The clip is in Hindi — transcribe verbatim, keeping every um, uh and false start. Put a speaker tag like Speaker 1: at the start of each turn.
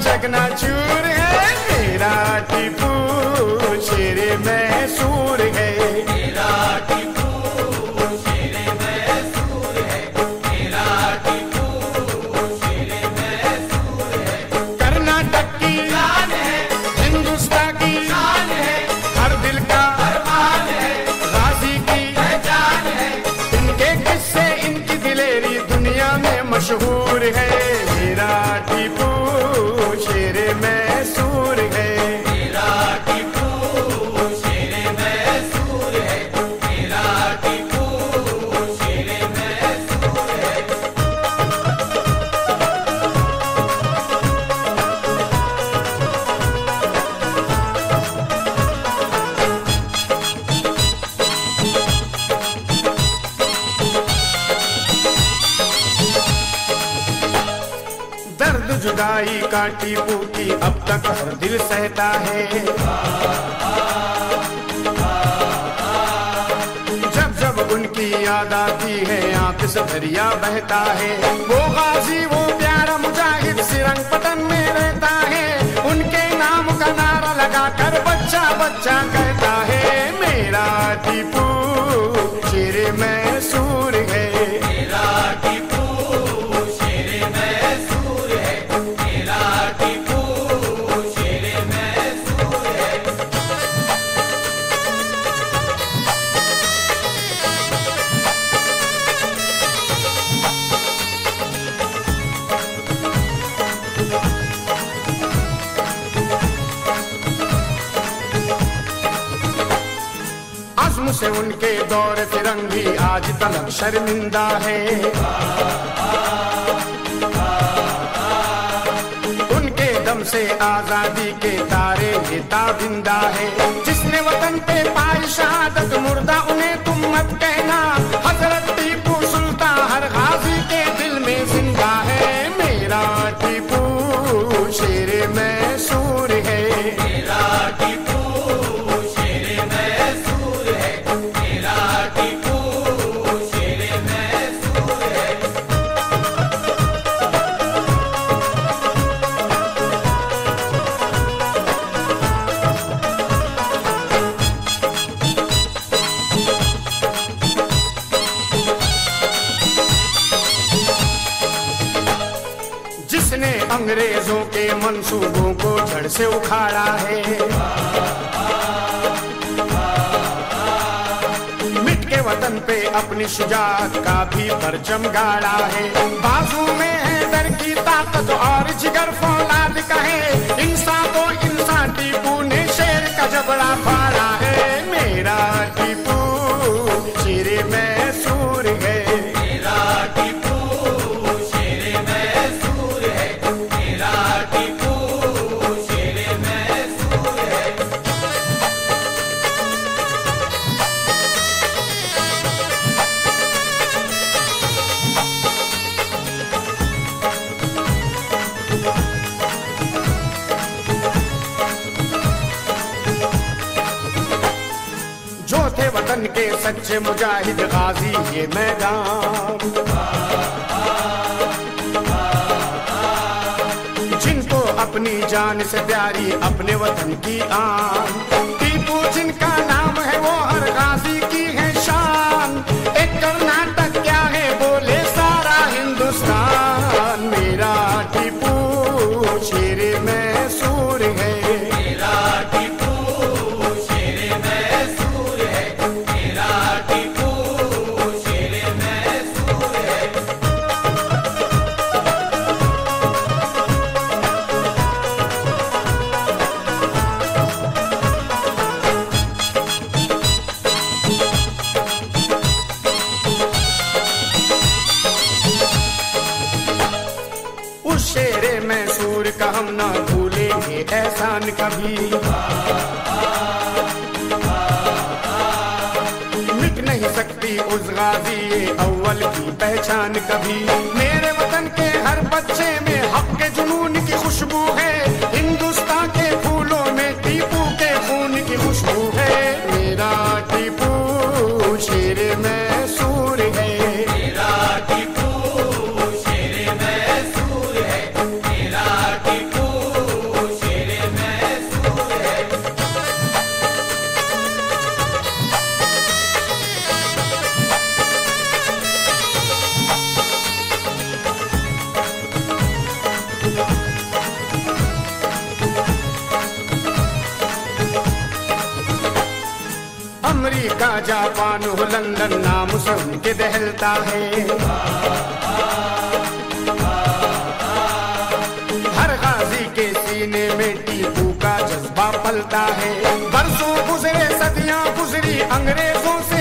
Speaker 1: चकनाचूर है मेरा टीपू, शेर मैसूर है मेरा टीपू, शेर मैसूर है मेरा टीपू, शेर मैसूर है। कर्नाटक की शान है, हिंदुस्तान की शान है, हर दिल का अरमान है, गाजी की पहचान है। इनके किस्से इनकी दिलेरी दुनिया में मशहूर है मेरा टीपू, शेर मैसूर है मेरा टीपू, शेर मैसूर है मेरा टीपू, शेर मैसूर है। दर्द जुदाई का टीपू की अब तक हर दिल सहता है, जब जब उनकी याद आती है आंख से दरिया बहता है। वो गाजी वो प्यारा मुजाहिद सिरंग पटन में रहता है, उनके नाम का नारा लगाकर बच्चा बच्चा कहता है मेरा टीपू, शेर मैसूर है मेरा टीपू, शेर मैसूर है मेरा टीपू, शेर मैसूर है। अज़्म से उनके दौर फिरंगी आज तलक शर्मिंदा है, उनके दम से आजादी के तारे ये ताबिंदा है। जिसने वतन पे पाई शहादत मुर्दा उन्हें तुम मत कहना, हजरत टीपू सुल्तान हर गाजी के दिल में जिंदा है मेरा टीपू, शेर मैसूर है मेरा टीपू, शेर मैसूर है मेरा टीपू, शेर मैसूर है। जिसने अंग्रेजों के मंसूबों को जड़ से उखाड़ा है, मिट के वतन पे अपनी शुजाअत का भी परचम गाड़ा है। बाजू में है दर की ताकत और जिगर फौलाद का है, इंसान तो इंसान टीपू ने शेर का जबड़ा फाड़ा है मेरा टीपू, शेर मैसूर है मेरा टीपू, शेर मैसूर है मेरा टीपू, शेर मैसूर है। जो थे वतन के सच्चे मुजाहिद गाजी ये मैदान, जिनको अपनी जान से प्यारी अपने वतन की आन, टीपू जिनका नाम है वो हर गाजी की है शान। एक कर्नाटक क्या है बोले सारा हिंदुस्तान मेरा टीपू, शेर मैसूर है मेरा टीपू, शेर मैसूर है मेरा टीपू, शेर मैसूर है। उस शेर मैसूर का हम ना भूलेंगे एहसान कभी, मिट नहीं सकती उस गाजी ये अव्वल की पहचान कभी। मेरे वतन के हर बच्चे में हक के जुनून की खुशबू है, हिंदुस्तान के फूलों में टीपू के खून की खुशबू है मेरा टीपू, शेर मैसूर है मेरा टीपू, शेर मैसूर है मेरा टीपू, अमेरिका जापान हो लंदन नाम से उनके दहलता है। हर गाजी के सीने में टीपू का जज्बा पलता है। बरसों गुजरे सदियां गुजरी अंग्रेजों से